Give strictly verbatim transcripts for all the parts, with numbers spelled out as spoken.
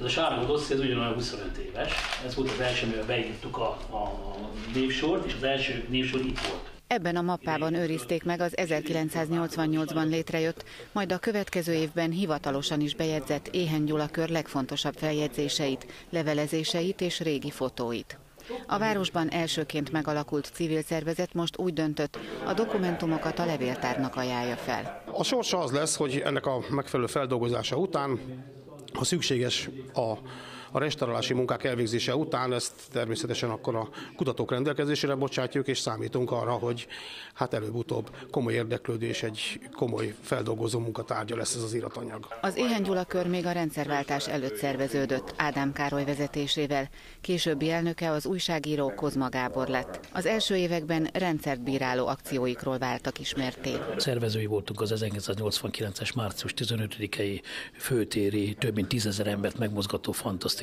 Ez a sárga dosszié, ez ugyanolyan huszonöt éves. Ez volt az első, amivel beírtuk a, a névsort, és az első névsor itt volt. Ebben a mappában őrizték meg az ezerkilencszáznyolcvannyolcban létrejött, majd a következő évben hivatalosan is bejegyzett Éheny Gyula kör legfontosabb feljegyzéseit, levelezéseit és régi fotóit. A városban elsőként megalakult civil szervezet most úgy döntött, a dokumentumokat a levéltárnak ajánlja fel. A sorsa az lesz, hogy ennek a megfelelő feldolgozása után, ha szükséges a A restaurálási munkák elvégzése után ezt természetesen akkor a kutatók rendelkezésére bocsátjuk, és számítunk arra, hogy hát előbb-utóbb komoly érdeklődés, egy komoly feldolgozó munkatárgya lesz ez az iratanyag. Az Éheny Gyula kör még a rendszerváltás előtt szerveződött Ádám Károly vezetésével. Későbbi elnöke az újságíró Kozma Gábor lett. Az első években rendszert bíráló akcióikról váltak ismertté. Szervezői voltunk az ezerkilencszáznyolcvankilences március tizenötödikei főtéri, több mint tízezer embert megmozgató fantasztikus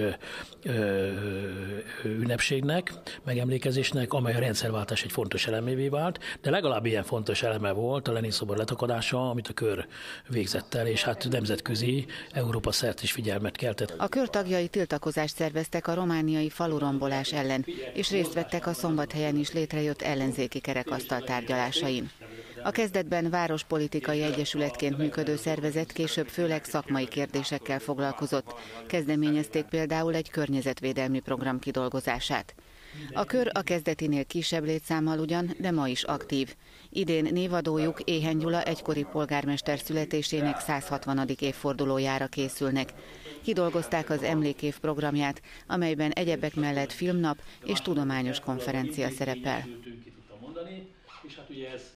ünnepségnek, megemlékezésnek, amely a rendszerváltás egy fontos elemévé vált, de legalább ilyen fontos eleme volt a Lenin-szobor letakadása, amit a kör végzett el, és hát nemzetközi, Európa szerte is figyelmet keltett. A kör tagjai tiltakozást szerveztek a romániai falurombolás ellen, és részt vettek a Szombathelyen is létrejött ellenzéki kerekasztal tárgyalásain. A kezdetben várospolitikai egyesületként működő szervezet később főleg szakmai kérdésekkel foglalkozott. Kezdeményezték például egy környezetvédelmi program kidolgozását. A kör a kezdetinél kisebb létszámmal ugyan, de ma is aktív. Idén névadójuk Éheny Gyula egykori polgármester születésének száz hatvanadik évfordulójára készülnek. Kidolgozták az emlékév programját, amelyben egyebek mellett filmnap és tudományos konferencia szerepel.